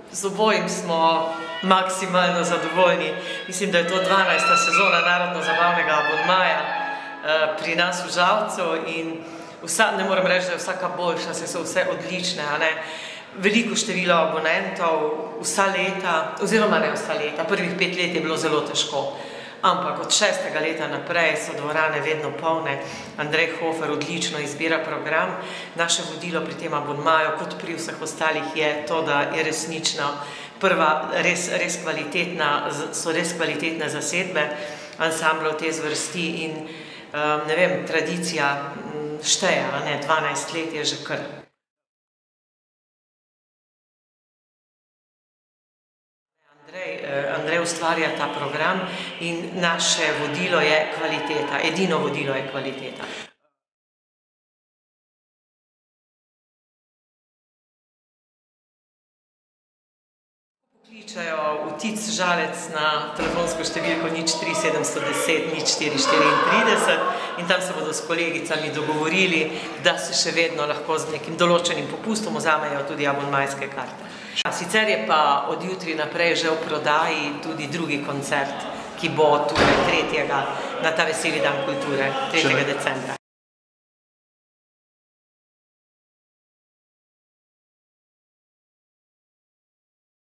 Z obojim smo maksimalno zadovoljni. Mislim, da je to 12. sezona narodno-zabavnega abonmaja pri nas v Žalcu in ne moram reči, da je vsaka boljša, saj so vse odlične, a ne. Veliko število abonentov, vsa leta, oziroma ne vsa leta, prvih 5 let je bilo zelo težko, ampak od 6. leta naprej so dvorane vedno polne. Andrej Hofer odlično izbira program. Naše vodilo pri tem abonmaju, kot pri vseh ostalih, je to, da je resnično prva, so res kvalitetne zasedbe ansamblov te zvrsti in ne vem, tradicija šteje, 12 let je že kar. Andrej ustvarja ta program in naše vodilo je kvaliteta, edino vodilo je kvaliteta. Pokličajo v Tic Žalec na telefonsko številko 03 710 0434 in tam se bodo s kolegicami dogovorili, da se še vedno lahko z nekim določenim popustom vzamejo tudi abonmajske karte. Sicer je pa od jutri naprej že v prodaji tudi drugi koncert, ki bo tudi 3. na ta veseli dan kulture, 3. decembra.